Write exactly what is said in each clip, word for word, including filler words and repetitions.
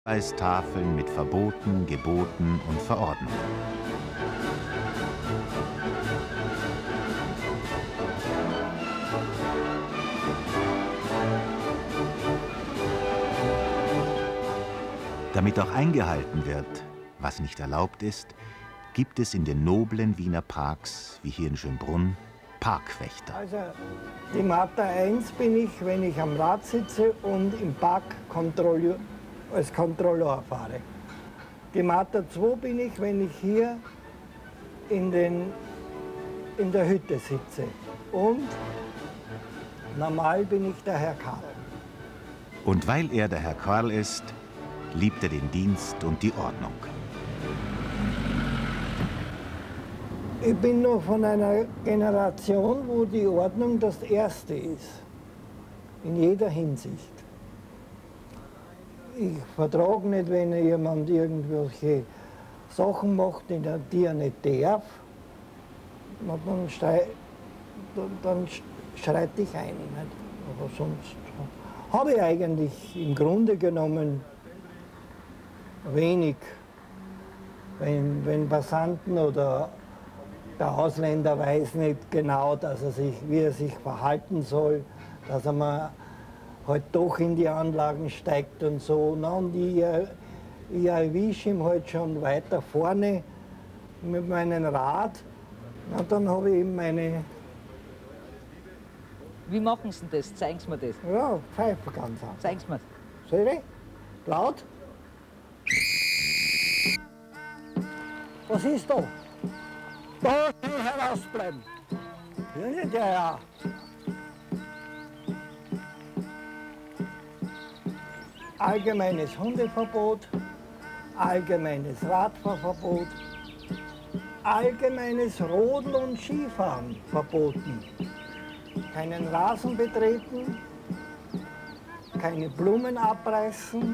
Hinweistafeln mit Verboten, Geboten und Verordnungen. Damit auch eingehalten wird, was nicht erlaubt ist, gibt es in den noblen Wiener Parks, wie hier in Schönbrunn, Parkwächter. Also die Martha eins bin ich, wenn ich am Rad sitze und im Park Kontrolleur, als Kontrolleur fahre. Die Martha zwei bin ich, wenn ich hier in, den, in der Hütte sitze. Und normal bin ich der Herr Karl. Und weil er der Herr Karl ist, liebt er den Dienst und die Ordnung. Ich bin noch von einer Generation, wo die Ordnung das Erste ist. In jeder Hinsicht. Ich vertrage nicht, wenn jemand irgendwelche Sachen macht, die er nicht darf. Dann, schrei, dann schreite ich ein. Nicht? Aber sonst habe ich eigentlich im Grunde genommen wenig. Wenn, wenn Passanten oder der Ausländer weiß nicht genau, dass er sich, wie er sich verhalten soll, dass er mal halt doch in die Anlagen steigt und so. Na, und ich, ich erwische ihn halt schon weiter vorne mit meinem Rad. Und dann habe ich eben meine... Wie machen Sie das? Zeigen Sie mir das. Ja, pfeife ganz an. Zeigen Sie mir. Soll ich? Laut? Was ist da? Da soll herausbleiben. Ja, ja, ja. Allgemeines Hundeverbot, allgemeines Radfahrverbot, allgemeines Rodeln und Skifahren verboten. Keinen Rasen betreten, keine Blumen abreißen.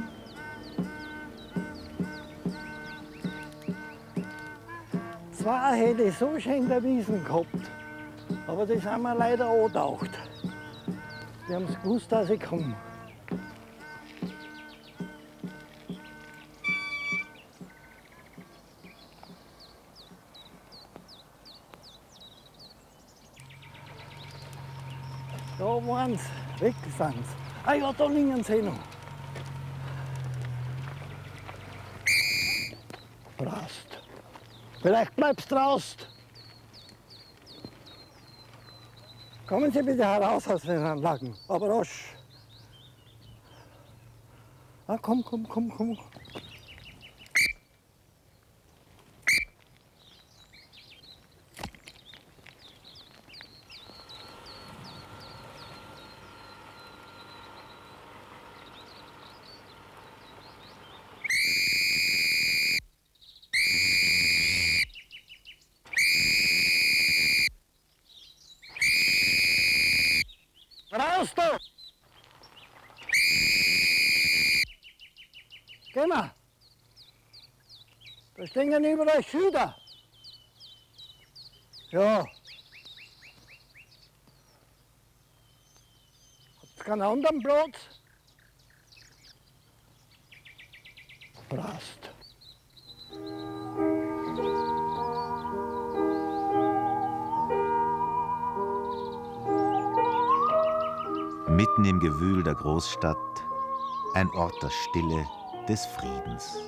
Zwar hätte ich so schön in der Wiesen gehabt, aber das haben wir leider angetaucht. Die haben es gewusst, dass ich komme. Da waren sie, weg sind sie. Ah ja, da liegen sie noch. Rast. Vielleicht bleibst du draußen. Kommen Sie bitte heraus aus den Anlagen, aber rasch. Ah, komm, komm, komm, komm. Raus da! Geh mal! Da stehen überall Schilder. Ja. Habt ihr keinen anderen Platz? Rast. Mitten im Gewühl der Großstadt, ein Ort der Stille, des Friedens.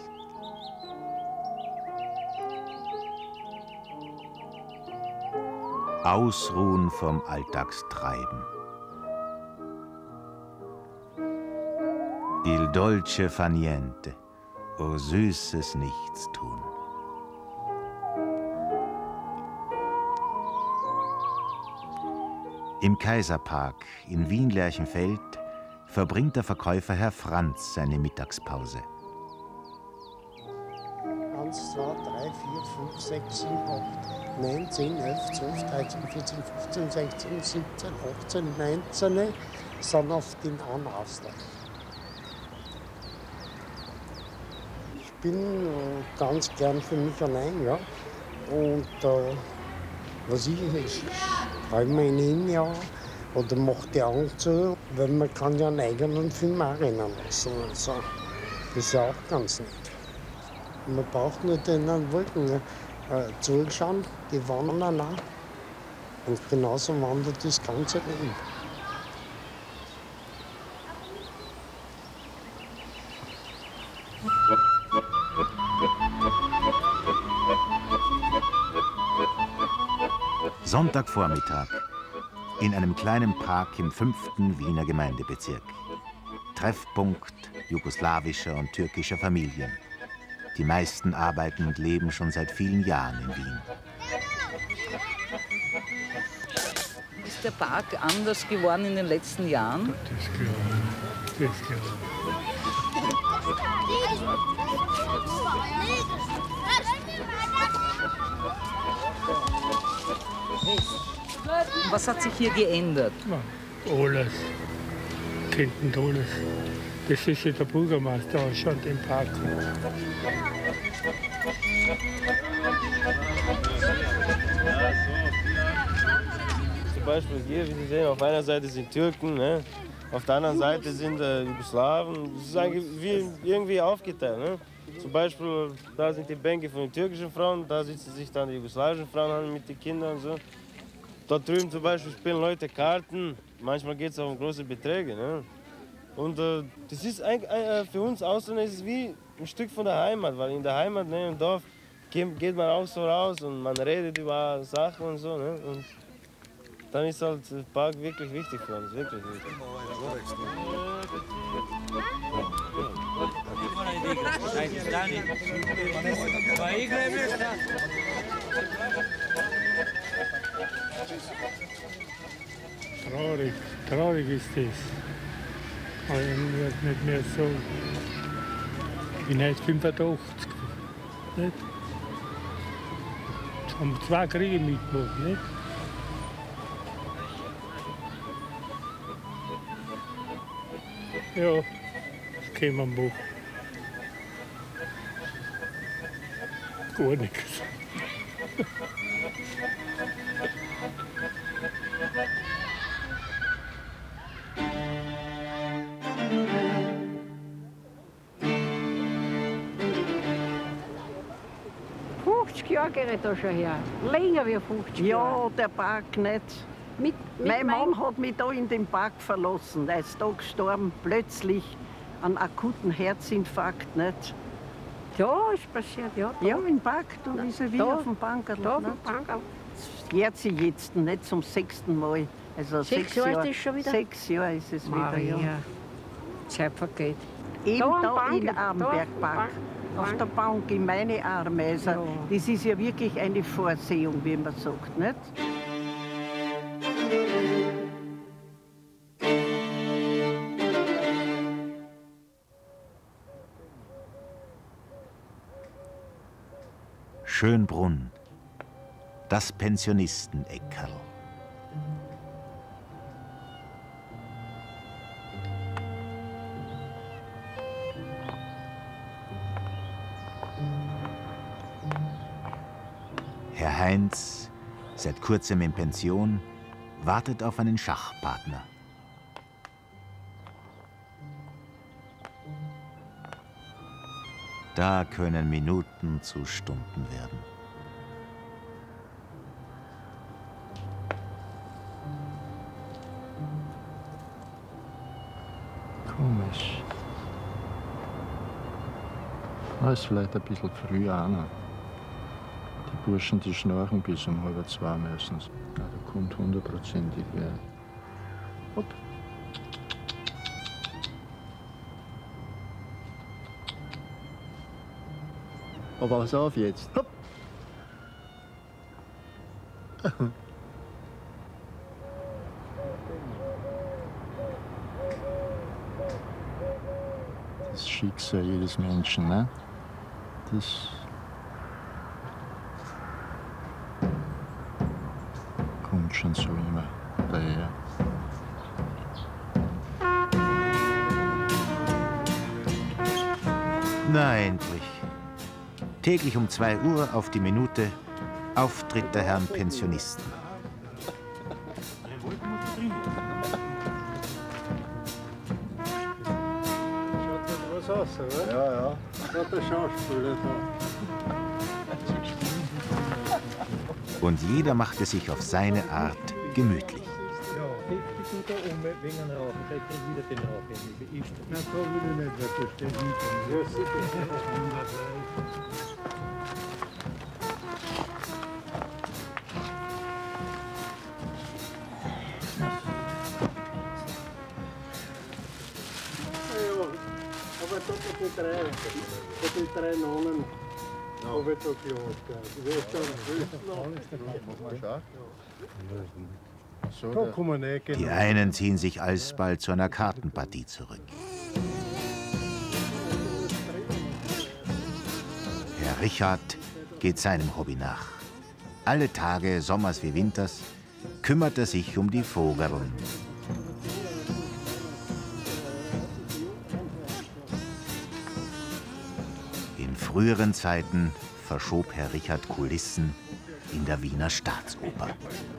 Ausruhen vom Alltagstreiben. Il dolce fa niente, o süßes Nichtstun. Im Kaiserpark in Wien-Lerchenfeld verbringt der Verkäufer Herr Franz seine Mittagspause. eins, zwei, drei, vier, fünf, sechs, sieben, acht, neun, zehn, elf, zwölf, dreizehn, vierzehn, fünfzehn, sechzehn, siebzehn, achtzehn, neunzehn sind auf den Anraster. Ich bin äh, ganz gern für mich allein, ja. Und äh, was ich, ich schreibe mir hin, ja, oder mache die Augen zu, weil man kann ja einen eigenen Film auch rennen lassen. Also, Das ist auch ganz nett. Man braucht nur den Wolken äh, zuschauen, die wandern auch. Und genauso wandert das ganze Leben. Sonntagvormittag in einem kleinen Park im fünften Wiener Gemeindebezirk. Treffpunkt jugoslawischer und türkischer Familien. Die meisten arbeiten und leben schon seit vielen Jahren in Wien. Ist der Park anders geworden in den letzten Jahren? Das glaube ich. Das glaube Was hat sich hier geändert? ich. Alles. Kennt alles. Das ist ja der Bürgermeister auch schon den Park. Zum Beispiel hier, wie Sie sehen, auf einer Seite sind Türken, ne? Auf der anderen Seite sind äh, Jugoslawen. Das ist eigentlich wie, irgendwie aufgeteilt. Ne? Zum Beispiel, da sind die Bänke von den türkischen Frauen, da sitzen sich dann die jugoslawischen Frauen an mit den Kindern und so. Dort drüben zum Beispiel spielen Leute Karten, manchmal geht es auch um große Beträge. Ne? Und äh, das ist eigentlich, äh, für uns Ausländer ist es wie ein Stück von der Heimat, weil in der Heimat, ne, im Dorf, geht man auch so raus und man redet über Sachen und so. Ne? Und dann ist halt der Park wirklich wichtig für uns, wirklich wichtig. Traurig, traurig ist das. Aber ich wird nicht mehr so. Ich bin jetzt fünfundachtzig. Nicht? Jetzt haben wir zwei Kriege mitgemacht. Nicht? Ja, das können wir machen. Gar nichts. fünfzig Jahre gehe ich da schon her. Länger wie fünfzig Jahre. Ja, der Park nicht. Mit, mit Mein mein Mann hat mich da in den Park verlassen. Er ist da gestorben, plötzlich an akuten Herzinfarkt. Nicht? Da ist passiert, ja. Da, Ja, im Park, da ist er wieder da, auf dem Bankerl. da auf dem nicht? Bankerl. Jährt sie jetzt, nicht zum sechsten Mal. Also Sechs sechs Jahre ist Jahre das schon wieder? Sechs Jahre ist es wieder, ja. Maria, Zeit vergeht. Eben Da am da, Bankerl, in da Armberg am Park. Bank- Auf der Bank, in meine Arme. Also, Ja. das ist ja wirklich eine Vorsehung, wie man sagt. Nicht? Schönbrunn, das Pensionisten-Eckerl. Herr Heinz, seit kurzem in Pension, wartet auf einen Schachpartner. Da können Minuten zu Stunden werden. Komisch. Das ist vielleicht ein bisschen früh auch noch. Die Burschen, die schnarchen bis um halb zwei meistens. Ja, da kommt hundertprozentig wer. Hopp. Aber pass auf jetzt. Hopp. Das Schicksal jedes Menschen, ne? Das kommt schon so immer daher. Na endlich. Täglich um zwei Uhr auf die Minute Auftritt der Herren Pensionisten. Was aus? draußen, oder? Ja, ja. Da hat der Schauspieler da. Und jeder machte sich auf seine Art gemütlich. Ja, die tut er um wegen einem Rauchen. Vielleicht kriegt wieder den Rauch irgendwie. Na, da will ich nicht, weil da steht hinten. Ja, sicher. Aber da die drei, da die drei Nonnen, habe ich da gehört. Ich weiß schon, die einen ziehen sich alsbald zu einer Kartenpartie zurück. Herr Richard geht seinem Hobby nach. Alle Tage, sommers wie winters, kümmert er sich um die Vogeln. In früheren Zeiten verschob Herr Richard Kulissen in der Wiener Staatsoper.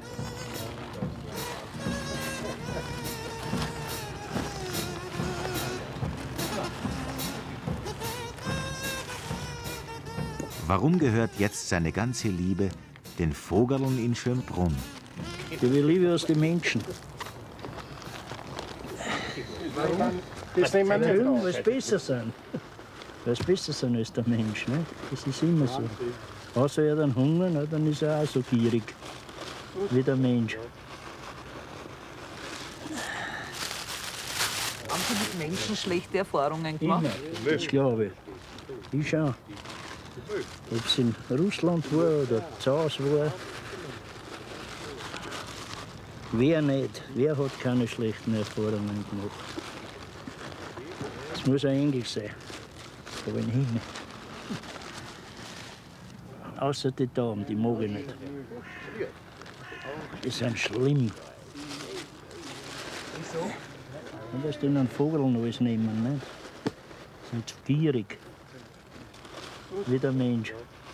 Warum gehört jetzt seine ganze Liebe den Vogeln in Schönbrunn? Die Liebe aus den Menschen. Das nehmen wir hin, weil sie besser sind. Weil sie besser sind als der Mensch. Ne? Das ist immer so. Außer er hat einen Hunger, ne, dann ist er auch so gierig wie der Mensch. Haben Sie mit Menschen schlechte Erfahrungen gemacht? Immer, das glaube ich. Ich schon. Ob es in Russland war oder zu Hause war. Wer nicht? Wer hat keine schlechten Erfahrungen gemacht? Es muss ein Engel sein. Aber im Himmel. Außer die Damen, die mag ich nicht. Die sind schlimm. Und dass die einen Vogel alles nehmen, nicht? Die sind zu gierig. Wie der Mensch.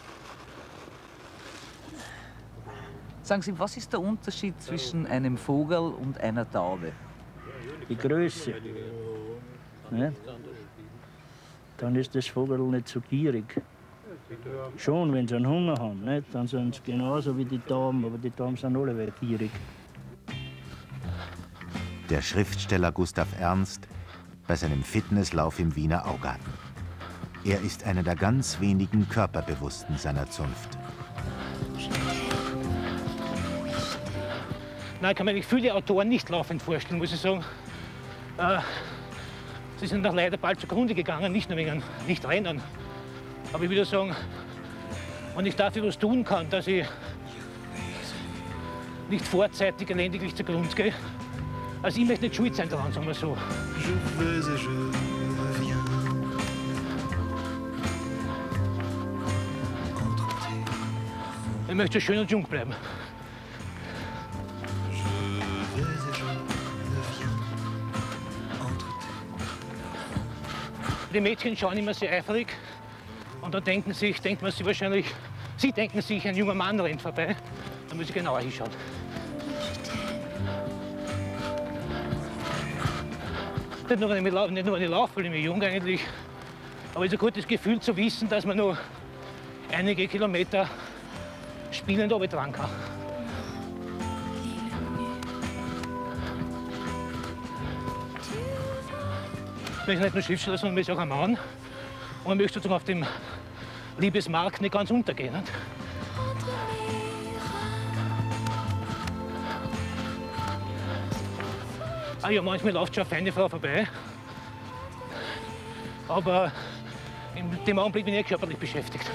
Sagen Sie, was ist der Unterschied zwischen einem Vogel und einer Taube? Die Größe. Ne? Dann ist das Vogel nicht so gierig. Schon, wenn sie einen Hunger haben, nicht? Dann sind sie genauso wie die Tauben, aber die Tauben sind alle gierig. Der Schriftsteller Gustav Ernst bei seinem Fitnesslauf im Wiener Augarten. Er ist einer der ganz wenigen Körperbewussten seiner Zunft. Nein, ich kann mir viele Autoren nicht laufend vorstellen, muss ich sagen. Äh, sie sind auch leider bald zugrunde gegangen, nicht nur wegen Nicht-Rennen. Aber ich würde sagen, wenn ich dafür was tun kann, dass ich nicht vorzeitig elendiglich zugrunde gehe, also ich möchte nicht schuld sein daran, sagen wir so. Ich möchte schön und jung bleiben. Die Mädchen schauen immer sehr eifrig und dann denken sich, denkt man sich wahrscheinlich, sie denken sich, ein junger Mann rennt vorbei. Da muss ich genauer hinschauen. Nicht nur, wenn ich, nicht nur wenn ich laufe, weil ich mich jung eigentlich, aber es ist ein gutes Gefühl zu wissen, dass man nur einige Kilometer spielend runtertragen kann. Ich bin nicht nur Schriftsteller, sondern ich bin auch ein Mann. Und man möchte sozusagen auf dem Liebesmarkt nicht ganz untergehen. Nicht? Ah ja, manchmal läuft schon eine feine Frau vorbei. Aber in dem Augenblick bin ich körperlich beschäftigt.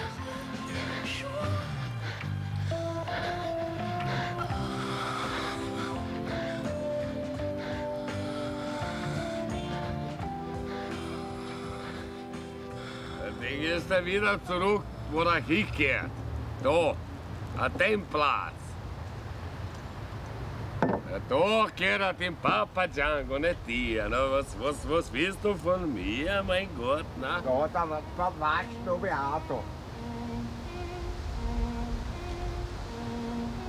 Dann gehst du wieder zurück, wo er hingehört. Da, an dem Platz. Da gehört dem Papa Django, nicht dir. Na, was, was, was willst du von mir, mein Gott? Na? Ja, da warst du wie auch da.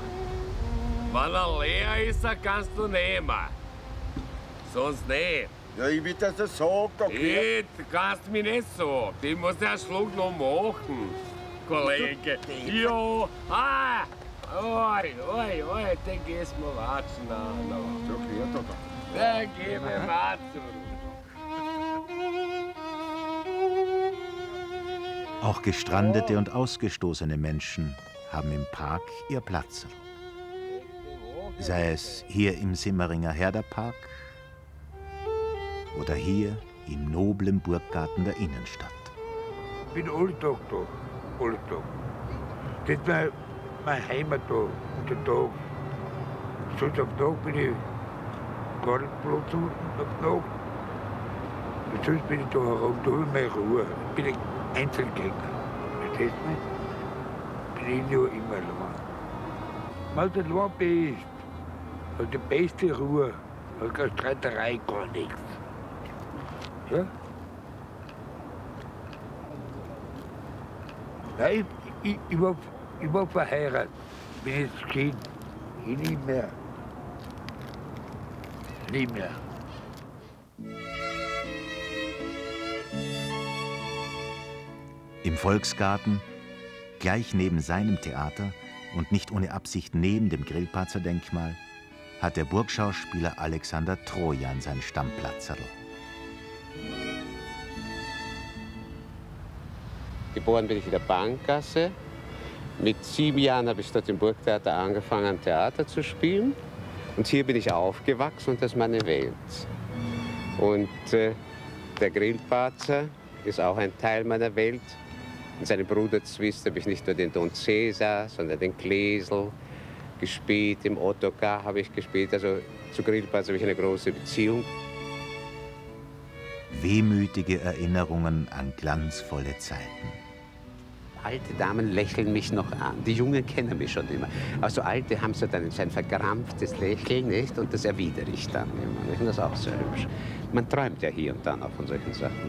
Wenn er leer ist, kannst du nehmen. Sonst nicht. Ja, ich will das so sagen. Hey, du kannst mich nicht so. Ich muss den Schluck noch machen, Kollege. Ja, ah, oi, oi, oi, dann gehst du mal watschen. Na, na, so dann geh mir watschen. Auch gestrandete und ausgestoßene Menschen haben im Park ihr Platz. Sei es hier im Simmeringer Herderpark oder hier im noblen Burggarten der Innenstadt. Ich bin alle Tag da, alle Tag. Das ist mein, mein Heimat da, unter Tag. Sonst am Tag bin ich gar nicht bloß unten auf Nacht. Und sonst bin ich da herum, da habe ich meine Ruhe. Ich bin ein Einzelgänger, verstehst du mich? Bin ich nur immer allein. Wenn du allein bist, hast du die beste Ruhe, hast keine Streiterei, gar nichts. Ja? Nein, ich, ich, ich, war, ich war verheiratet, bin jetzt geschieden. Ich nicht mehr. Nicht mehr. Im Volksgarten, gleich neben seinem Theater und nicht ohne Absicht neben dem Grillparzer-Denkmal, hat der Burgschauspieler Alexander Trojan sein Stammplatz. Geboren bin ich in der Bahngasse. Mit sieben Jahren habe ich dort im Burgtheater angefangen, Theater zu spielen. Und hier bin ich aufgewachsen und das ist meine Welt. Und äh, der Grillparzer ist auch ein Teil meiner Welt. In seinem Bruder Zwist habe ich nicht nur den Don Cäsar, sondern den Gläsel gespielt. Im Ottokar habe ich gespielt. Also zu Grillparzer habe ich eine große Beziehung. Wehmütige Erinnerungen an glanzvolle Zeiten. Alte Damen lächeln mich noch an. Die Jungen kennen mich schon immer. Also Alte haben so dann ein verkrampftes Lächeln, nicht? Und das erwidere ich dann immer. Ich finde das auch sehr hübsch. Man träumt ja hier und dann auch von solchen Sachen.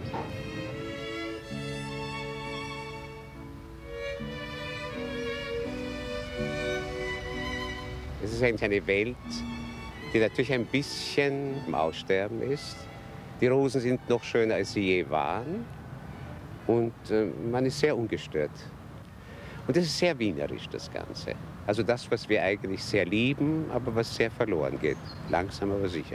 Es ist eigentlich eine Welt, die natürlich ein bisschen im Aussterben ist. Die Rosen sind noch schöner, als sie je waren. Und äh, man ist sehr ungestört. Und das ist sehr wienerisch, das Ganze. Also das, was wir eigentlich sehr lieben, aber was sehr verloren geht. Langsam, aber sicher.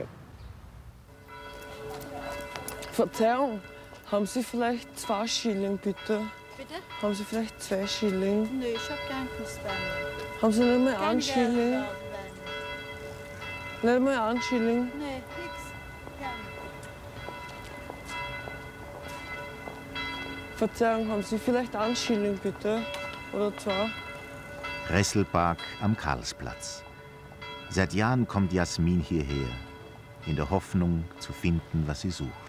Verzeihung, haben Sie vielleicht zwei Schilling, bitte? Bitte? Haben Sie vielleicht zwei Schilling? Nö, ich hab keinen Kusswein. Haben Sie nicht mal Kein einen Schilling? Geld, Nicht mal einen Schilling? Nee, nix. Ja. Verzeihung, haben Sie vielleicht einen Schilling, bitte? Oder zwei? Resselpark am Karlsplatz. Seit Jahren kommt Jasmin hierher, in der Hoffnung zu finden, was sie sucht.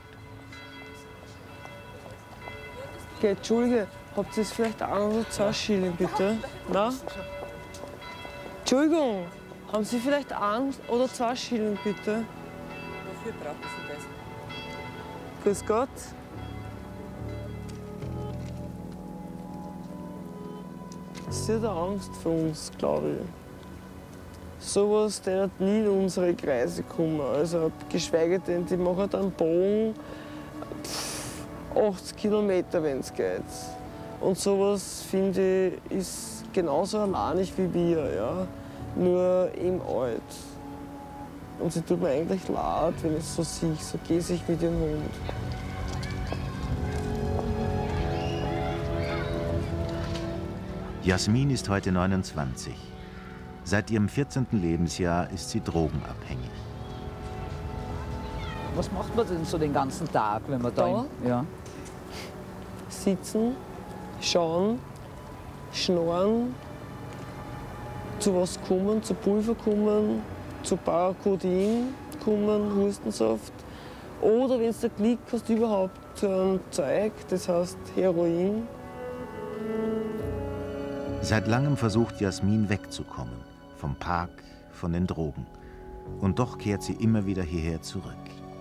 Okay, Entschuldige, habt ihr vielleicht einen oder zwei Schilling, bitte? Na? Entschuldigung, haben Sie vielleicht einen oder zwei Schilling, bitte? Wofür brauchen Sie das? Grüß Gott. Sie hat Angst vor uns, glaube ich. Sowas, der hat nie in unsere Kreise kommen. Also geschweige denn, die machen einen Bogen pff, achtzig Kilometer, wenn es geht. Und sowas, finde ich, ist genauso alleinig wie wir, ja. Nur eben alt. Und sie tut mir eigentlich leid, wenn ich so sehe, so gehe ich mit ihrem Hund. Jasmin ist heute neunundzwanzig. Seit ihrem vierzehnten Lebensjahr ist sie drogenabhängig. Was macht man denn so den ganzen Tag, wenn man da, Da? in, ja. Sitzen, schauen, schnorren, zu was kommen, zu Pulver kommen, zu Paracotin kommen, Hustensaft. Oder wenn es da Glück hast, überhaupt zu einem Zeug, das heißt Heroin. Seit langem versucht Jasmin wegzukommen, vom Park, von den Drogen. Und doch kehrt sie immer wieder hierher zurück.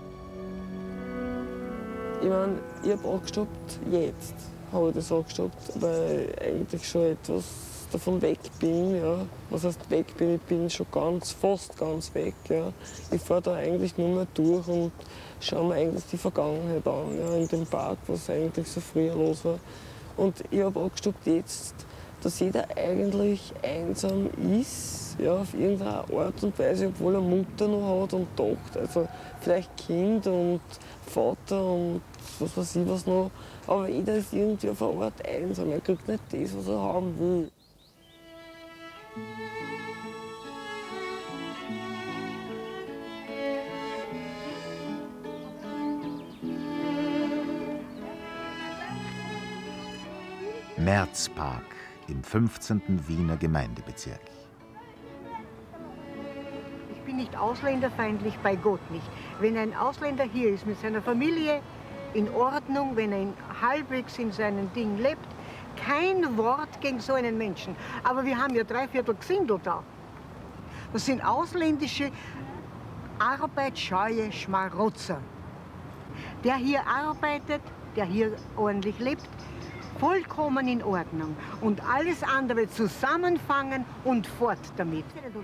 Ich meine, ich habe angestoppt, jetzt habe ich das angestoppt, weil ich eigentlich schon etwas davon weg bin. Ja. Was heißt weg bin? Ich bin schon ganz, fast ganz weg. Ja. Ich fahre da eigentlich nur mehr durch und schaue mir eigentlich die Vergangenheit an, ja, in dem Park, was eigentlich so früher los war. Und ich habe angestoppt jetzt, dass jeder eigentlich einsam ist, ja, auf irgendeine Art und Weise, obwohl er Mutter noch hat und Tochter, also vielleicht Kind und Vater und was weiß ich was noch. Aber jeder ist irgendwie auf eine Art einsam, er kriegt nicht das, was er haben will. Märzpark im fünfzehnten Wiener Gemeindebezirk. Ich bin nicht ausländerfeindlich, bei Gott nicht. Wenn ein Ausländer hier ist mit seiner Familie, in Ordnung, wenn er halbwegs in seinem Ding lebt, kein Wort gegen so einen Menschen. Aber wir haben ja drei Viertel Gesindel da. Das sind ausländische, arbeitsscheue Schmarotzer. Der hier arbeitet, der hier ordentlich lebt, vollkommen in Ordnung. Und alles andere zusammenfangen und fort damit.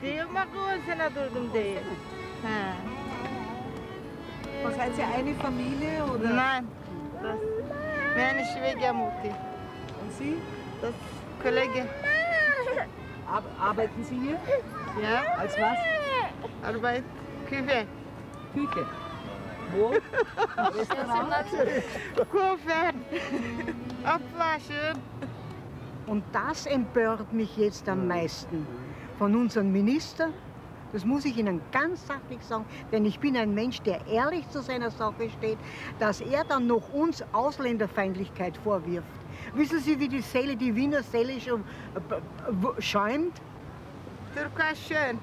Seid ihr eine Familie oder? Nein, das meine Schwiegermutter. Und Sie? Das Kollege. Ar arbeiten Sie hier? Ja. Als was? Arbeit, Küche. Küche. Wo? Restaurant? Kochen. Abwaschen. Und das empört mich jetzt am meisten von unserem Minister. Das muss ich Ihnen ganz sachlich sagen, denn ich bin ein Mensch, der ehrlich zu seiner Sache steht, dass er dann noch uns Ausländerfeindlichkeit vorwirft. Wissen Sie, wie die Seele, die Wiener Seele schon schäumt? Türkei schön.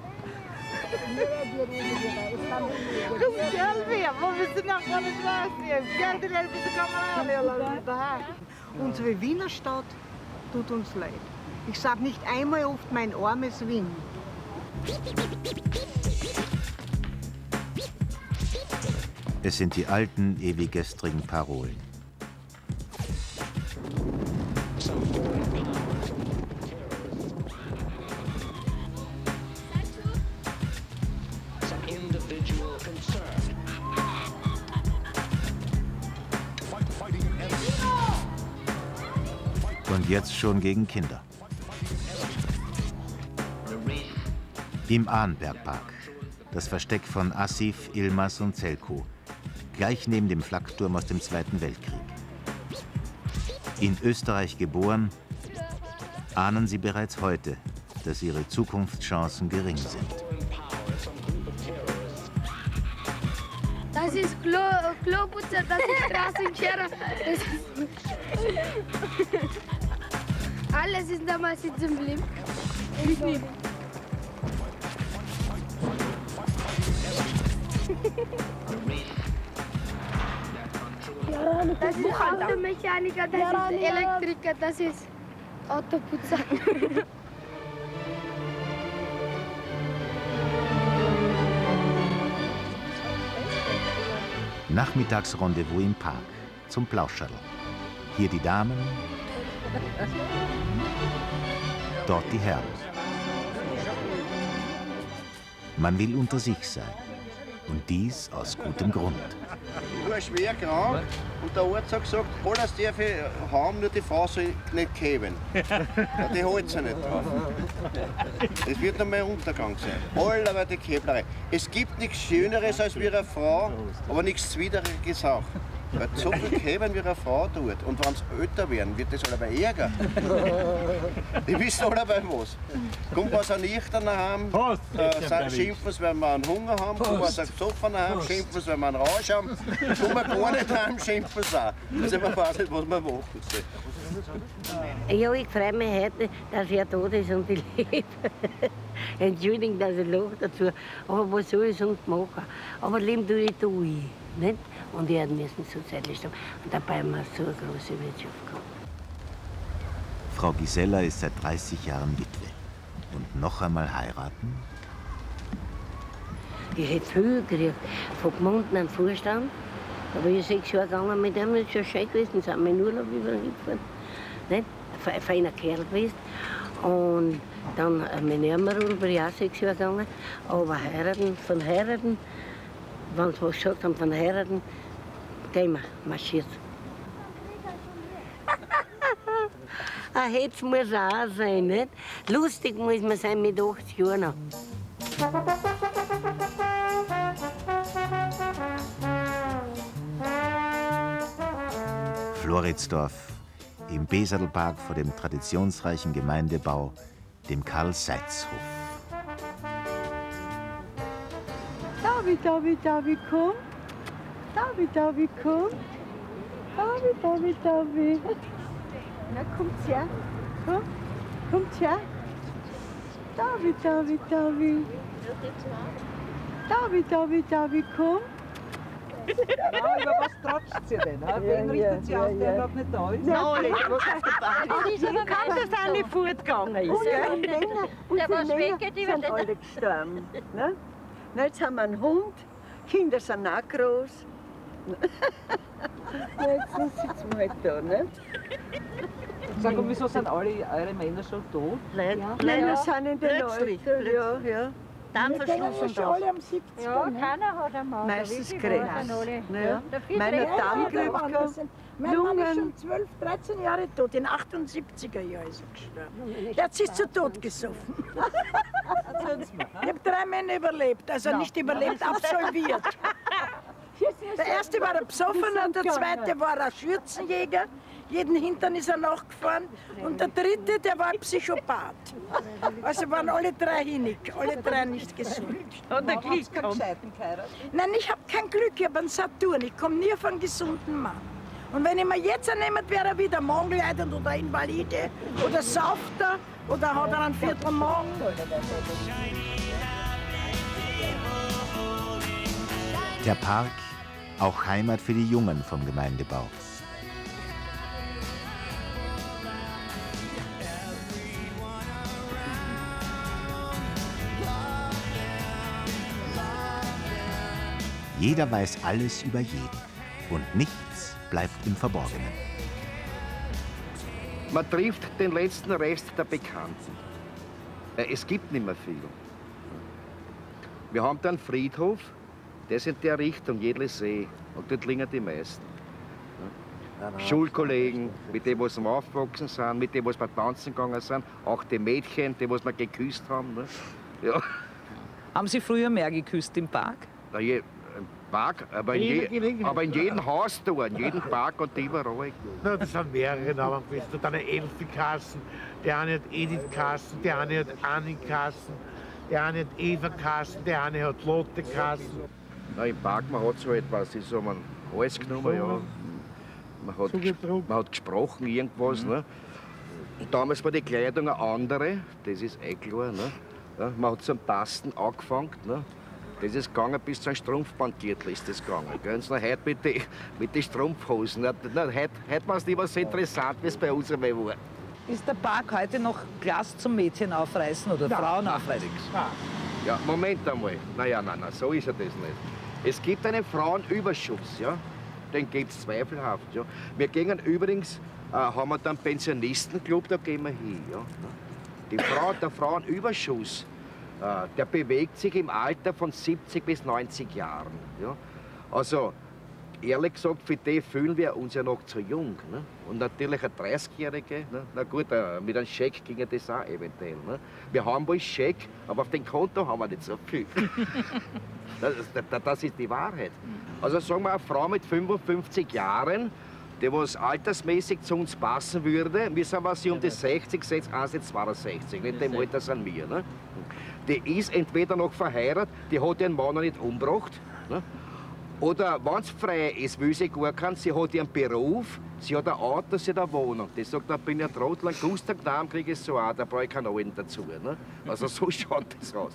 Das Geld wir, wo wir sind nach der Straße. Geld in der Kamera. Unsere Wiener Stadt tut uns leid. Ich sage nicht einmal oft mein armes Wien. Es sind die alten, ewiggestrigen Parolen. Und jetzt schon gegen Kinder. Im Arnbergpark, das Versteck von Asif, Ilmaz und Zelko, gleich neben dem Flakturm aus dem Zweiten Weltkrieg. In Österreich geboren, ahnen sie bereits heute, dass ihre Zukunftschancen gering sind. Das ist Klo, Kloputzer, das ist Straßenscherer. Alles ist damals in dem Leben. Das ist Automechaniker, das ist Elektriker, das ist Autoputzer. Nachmittagsrendezvous im Park zum Plauscherl. Hier die Damen, dort die Herren. Man will unter sich sein. Und dies aus gutem Grund. Ich war schwer krank und der Arzt hat gesagt, alles darf ich haben, nur die Frau soll nicht geben. Ja, die hält sich nicht drauf. Das wird noch mein Untergang sein. Allerweil die Käblerei. Es gibt nichts Schöneres als wie eine Frau, aber nichts Zwiderliches auch. Weil so viel kämen wie eine Frau tut. Und wenn sie älter werden, wird das allebei ärger. Die wissen allebei was. Kommt was an Nüchtern haben, äh, schimpfen sie, wenn wir einen Hunger haben. Kommt was an Gesoffen haben, schimpfen sie, wenn wir einen Rausch haben. Kommt wir gar nicht haben, schimpfen sie auch. Also man weiß nicht, was man machen soll. Ja, ich freue mich heute, dass er tot ist und ich lebe. Entschuldigung, dass ich lache dazu. Aber was soll ich sonst machen? Aber leben tue ich, tue ich. Nicht? Und die müssen so zeitlich sterben. Und dabei haben wir so eine große Wirtschaft gehabt. Frau Gisela ist seit dreißig Jahren Witwe. Und noch einmal heiraten? Ich hätte viel gekriegt. Von Gmunden am Vorstand. Da bin ich sechs Jahre gegangen mit ihm, das ist schon schön gewesen. Sind wir in Urlaub über hingefahren. Nicht? Ein feiner Kerl gewesen. Und dann mein Ärmerl bin ich auch sechs Jahre gegangen. Aber heiraten, von heiraten, wenn sie was gesagt haben, von heiraten, gehen wir marschiert. Ein Hetz muss auch sein, nicht? Lustig muss man sein mit achtzig Jahren noch. Floridsdorf, im Beserlpark vor dem traditionsreichen Gemeindebau, dem Karl-Seitz-Hof. David, David, David, komm. David, David, komm. David, David, David. Na, kommt her. Komm, kommt her. David, David, David. David, David, David, komm. Ja, über was trotscht ihr denn? Ja, wen ja, richtet sie ja, auf, ja. der überhaupt nicht da ist? Nein, Nein, was auf der Bahn ist. Du kannst, dass er nicht fortgegangen ist. Und die Männer, Der was Männer weggeht, die sind wird- alle gestorben. Ne? Na, jetzt haben wir einen Hund, Kinder sind auch groß. Na, jetzt sitzen wir halt da. Ne? Sag mal, wieso sind alle eure Männer schon tot? Nein, Männer sind in den Plötzlich, Alter. Ja, ja. Darmverschluss und das. am siebzig. Ja, keiner hat einen Mann. Meistens Der Krebs. Wichtige war dann alle. Ja. Der viel Meine Krebs. Darmkrebs Ja, gehabt. Mein Mann ist schon Lungen. zwölf, dreizehn Jahre tot. In achtundsiebziger Jahren ist er gestorben. Der hat sich zu Tod gesoffen. Ich habe drei Männer überlebt. Also nicht überlebt, absolviert. Der erste war der Psoffener, der zweite war ein Schürzenjäger. Jeden Hintern ist er nachgefahren. Und der dritte, der war ein Psychopath. Also waren alle drei hinig, alle drei nicht gesund. Hat er Glück gehabt? Nein, ich habe kein Glück, ich habe einen Saturn. Ich komme nie auf einen gesunden Mann. Und wenn ich mir jetzt nehme, wäre er wieder Mangelleidend oder Invalide oder sauft er oder hat er einen vierten Magen. Der Park, auch Heimat für die Jungen vom Gemeindebau. Jeder weiß alles über jeden und nichts bleibt im Verborgenen. Man trifft den letzten Rest der Bekannten. Äh, Es gibt nicht mehr viel. Wir haben da einen Friedhof, der ist in der Richtung, Jedlesee. Und dort liegen die meisten. Ja. Schulkollegen, mit denen wir aufgewachsen sind, mit denen wir tanzen gegangen sind. Auch die Mädchen, die wir geküsst haben. Ne? Ja. Haben Sie früher mehr geküsst im Park? Na, je, im Park, aber in, je, aber in jedem Haustor, in jedem Park und überall. Na, das sind mehrere Namen gewesen. Da hat eine Elfi Kassen, der eine hat Edith Kassen, der eine hat Anni Kassen, der eine hat Eva Kassen, der eine hat Lotte Kassen. Na, im Park, man hat so etwas, ist so man alles genommen, ja. Man hat, ges- man hat gesprochen, irgendwas. Ne? Und damals war die Kleidung eine andere, das ist eh klar. Ne? Ja, man hat zum Tasten angefangen. Ne? Das ist gegangen bis zu einem Strumpfbandgürtel ist das gegangen. Gell? Und heute mit den mit die Strumpfhosen. Na, na, heute heute war es nicht mehr so interessant, wie es bei uns einmal war. Ist der Park heute noch Glas zum Mädchen aufreißen oder Nein, Frauen nein, aufreißen? Ja, Moment einmal. Naja, nein, nein, so ist ja das nicht. Es gibt einen Frauenüberschuss, ja. Den gibt es zweifelhaft. Ja. Wir gehen übrigens, äh, haben wir dann einen Pensionistenclub, da gehen wir hin. Ja. Die Frau, der Frauenüberschuss, äh, der bewegt sich im Alter von siebzig bis neunzig Jahren. Ja. Also, ehrlich gesagt, für die fühlen wir uns ja noch zu jung. Ne? Und natürlich ein dreißigjähriger, ne? Na gut, äh, mit einem Scheck ginge das auch eventuell. Ne? Wir haben wohl Scheck, aber auf dem Konto haben wir nicht so viel. das, das, das ist die Wahrheit. Also sagen wir, eine Frau mit fünfundfünfzig Jahren, die was altersmäßig zu uns passen würde, wir sind was sie um die sechzig, jetzt zweiundsechzig, nicht dem Alter sind wir. Ne? Die ist entweder noch verheiratet, die hat ihren Mann noch nicht umgebracht. Ne? Oder wenn sie frei ist, will sie gar keinen, sie hat ihren Beruf, sie hat ein Auto, sie hat eine Wohnung. Die sagt, da bin ich ein Trottel, einen Gustav kriege ich so auch, da brauche ich keinen alten dazu. Ne? Also so schaut das aus.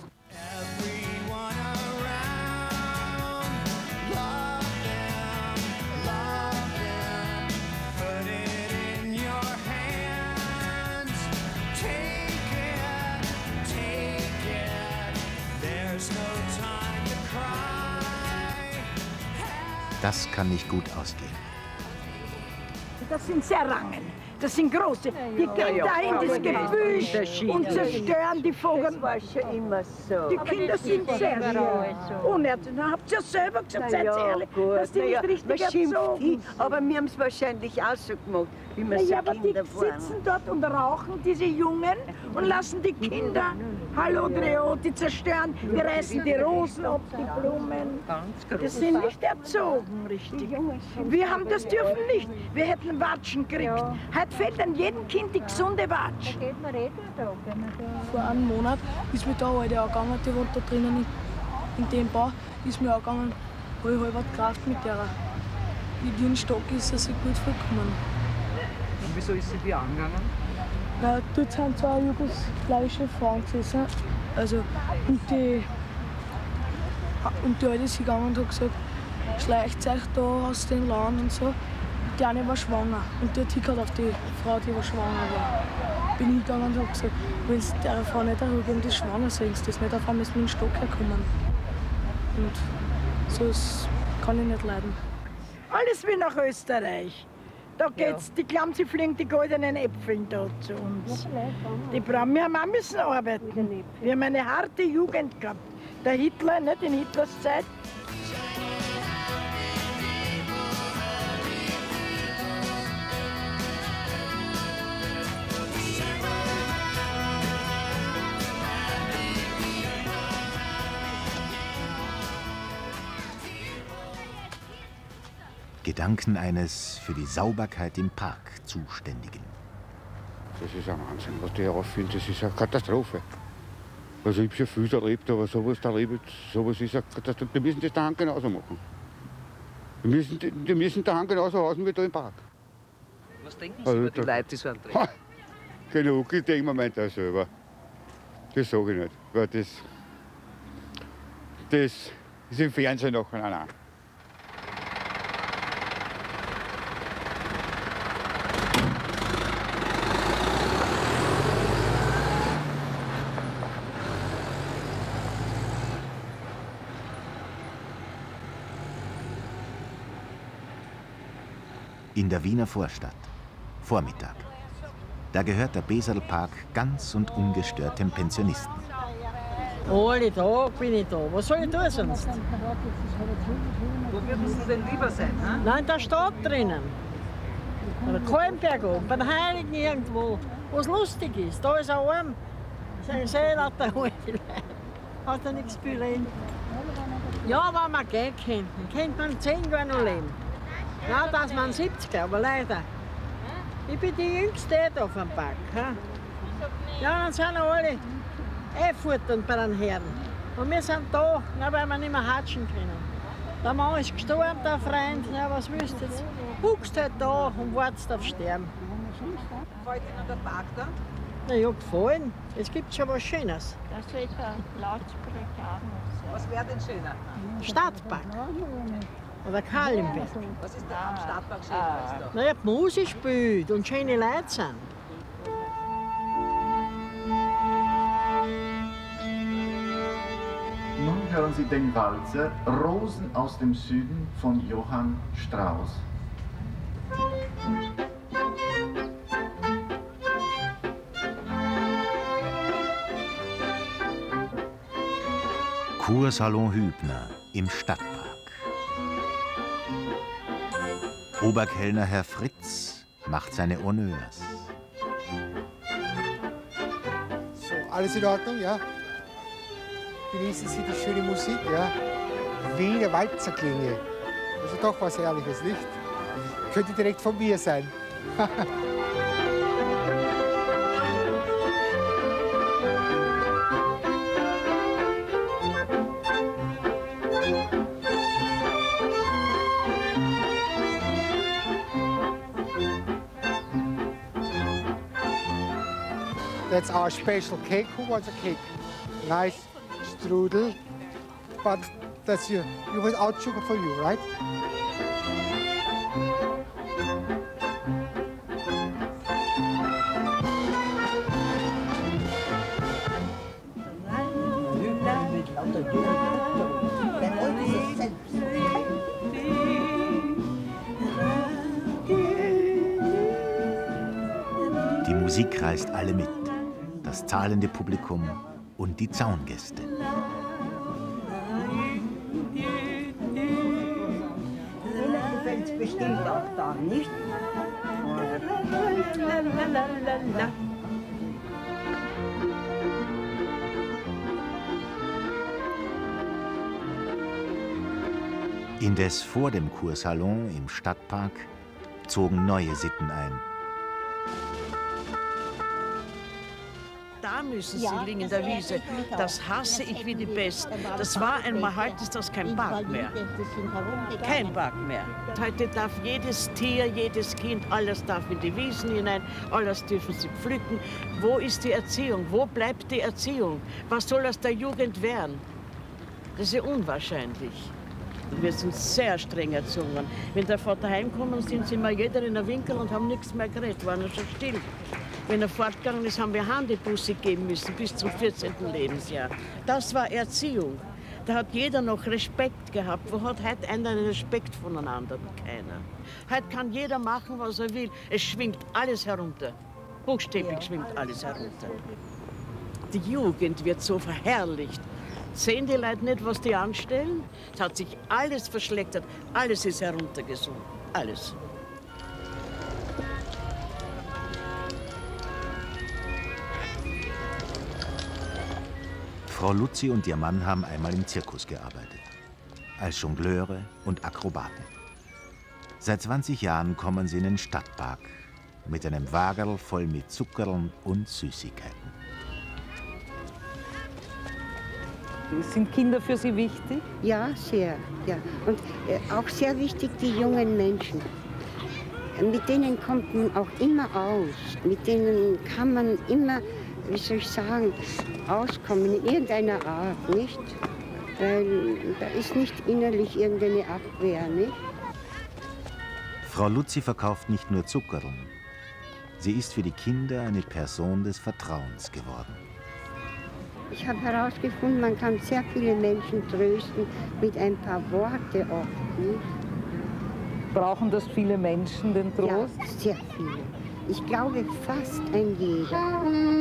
Das kann nicht gut ausgehen. Das sind Serangen. das sind große. Die gehen da in das Gebüsch und zerstören die Vogel. Das war schon immer so. Die Kinder sind sehr, sehr unerzählt. Habt ihr ja selber gesagt, seid ja, ehrlich, gut. dass die Ja, nicht richtig man schimpft erzogen die, aber wir haben es wahrscheinlich auch so gemacht, wie wir so ja, aber die Kinder waren. sitzen dort und rauchen, diese Jungen, und lassen die Kinder, hallo Dreo, die zerstören, die reißen die Rosen ab, die Blumen. Das sind nicht erzogen, richtig. Wir haben das dürfen nicht. Wir hätten Watschen gekriegt. Heute fehlt an jedem Kind die gesunde Watsch. Vor einem Monat ist mir da eine angegangen, die wohnt da drinnen in, in dem Bau, ist mir angegangen, habe ich halb Kraft mit der. Mit ihrem Stock ist sie sich gut vorgekommen. Und wieso ist sie dir angegangen? Na, dort sind zwei jugoslawische Frauen gesessen. Also, und die, und die Alte ist gegangen und hat gesagt, schleicht euch da aus den Lauen und so. Die eine war schwanger und der tickert auf die Frau, die war schwanger war. Bin ich gegangen und habe gesagt, wenn du der Frau nicht erhören, die schwanger singst, das nicht auf einmal mit dem Stock herkommen. Und so ist, kann ich nicht leiden. Alles wie nach Österreich. Da geht's, die glauben, sie fliegen die goldenen Äpfel da zu uns. Die brauchen, wir haben auch müssen arbeiten. Wir haben eine harte Jugend gehabt. Der Hitler, nicht in Hitlers Zeit. Gedanken eines für die Sauberkeit im Park Zuständigen. Das ist ein Wahnsinn, was die herausfinden. Das ist eine Katastrophe. Also ich habe schon viel erlebt, aber sowas erlebt, sowas ist eine Katastrophe. Die müssen das daheim genauso machen. Die müssen, die, die müssen daheim genauso hausen wie da im Park. Was denken Sie Also, über die da, Leute, die so einen Dreck? Genug, ich denke mir manchmal selber. Das sage ich nicht. Weil das, das ist im Fernsehen nachher. Nein, nein. In der Wiener Vorstadt. Vormittag. Da gehört der Beserlpark ganz und ungestört dem Pensionisten. Alle Tag bin ich da. Was soll ich tun sonst? Wo würden Sie denn lieber sein? Hm? Nein, in der Stadt drinnen. Oder Kalmberg oben, bei den Heiligen irgendwo, wo es lustig ist. Da ist ein Arm. Das ist ein lauter alte Leute. Hat er nichts zu reden. Ja, wenn man gehen könnte, könnte man zehn Jahre noch leben. Ja, dass man siebzig, aber leider. Ich bin die Jüngste da vom Park. Ja, dann sind alle eh fort bei den Herren. Und wir sind da, ja, weil wir nicht mehr hatschen können. Der Mann ist gestorben, der Freund. Ja, was willst du jetzt? Huckst halt da und wartest auf Sterben. Gefällt Ihnen der Park da? Na ja, gefallen. Es gibt schon was Schönes. Das ist ein Lautsprecher auch noch. Was wäre denn schöner? Stadtpark. Oder Kahlenberg. Was ist da am Stadtpark schön? Na ja, die Musik spielt und schöne Leute sind. Nun hören Sie den Walzer Rosen aus dem Süden von Johann Strauss. Kursalon Hübner im Stadtpark. Oberkellner Herr Fritz macht seine Honneurs. So, alles in Ordnung, ja? Genießen Sie die schöne Musik, ja? Wiener Walzerklänge. Also doch was Herrliches, nicht? Könnte direkt von mir sein. That's our special cake. Who wants a cake? Nice strudel. But that's your, you without sugar for you, right? Die Musik reißt alle mit, das zahlende Publikum und die Zaungäste. Bestimmt auch da, nicht? Indes vor dem Kursalon im Stadtpark zogen neue Sitten ein. Da müssen sie liegen in der Wiese. Das hasse ich wie die Pest. Das war einmal, heute ist das kein Park mehr. Kein Park mehr. Heute darf jedes Tier, jedes Kind, alles darf in die Wiesen hinein, alles dürfen sie pflücken. Wo ist die Erziehung? Wo bleibt die Erziehung? Was soll aus der Jugend werden? Das ist ja unwahrscheinlich. Wir sind sehr streng erzogen. Wenn der Vater heimkommt, sind sie immer jeder in der Winkel und haben nichts mehr geredet, waren schon still. Wenn er fortgegangen ist, haben wir Handebusse geben müssen bis zum vierzehnten Lebensjahr. Das war Erziehung. Da hat jeder noch Respekt gehabt. Wo hat heute einer einen Respekt voneinander? Keiner. Heute kann jeder machen, was er will. Es schwingt alles herunter. Buchstäblich schwingt alles herunter. Die Jugend wird so verherrlicht. Sehen die Leute nicht, was die anstellen? Es hat sich alles verschlechtert. Alles ist heruntergesungen. Alles. Frau Luzi und ihr Mann haben einmal im Zirkus gearbeitet. Als Jongleure und Akrobaten. Seit zwanzig Jahren kommen sie in den Stadtpark. Mit einem Wagerl voll mit Zuckerln und Süßigkeiten. Sind Kinder für Sie wichtig? Ja, sehr. Ja. Und äh, auch sehr wichtig die jungen Menschen. Mit denen kommt man auch immer aus. Mit denen kann man immer, wie soll ich sagen, auskommen in irgendeiner Art, nicht? Weil da ist nicht innerlich irgendeine Abwehr, nicht? Frau Luzi verkauft nicht nur Zuckerln. Sie ist für die Kinder eine Person des Vertrauens geworden. Ich habe herausgefunden, man kann sehr viele Menschen trösten mit ein paar Worte oft, nicht? Brauchen das viele Menschen, den Trost? Ja, sehr viele. Ich glaube, fast ein jeder.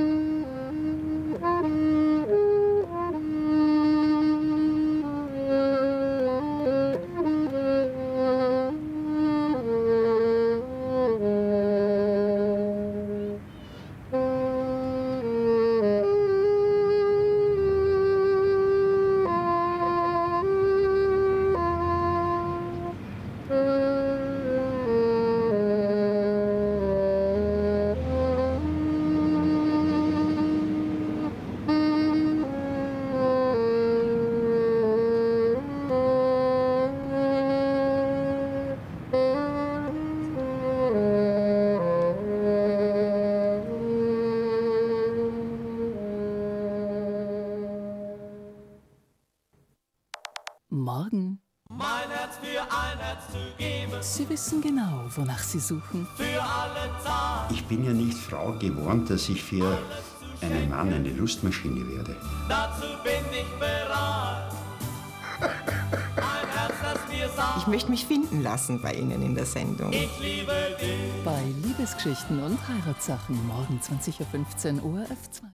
Morgen. Mein Herz für ein Herz zu geben. Sie wissen genau, wonach Sie suchen. Für alle Zeit. Ich bin ja nicht Frau geworden, dass ich für einen Mann eine Lustmaschine werde. Dazu bin ich bereit. Ein Herz, das mir sagt. Ich möchte mich finden lassen bei Ihnen in der Sendung. Ich liebe dich. Bei Liebesgeschichten und Heiratssachen morgen zwanzig Uhr fünfzehn O R F zwei.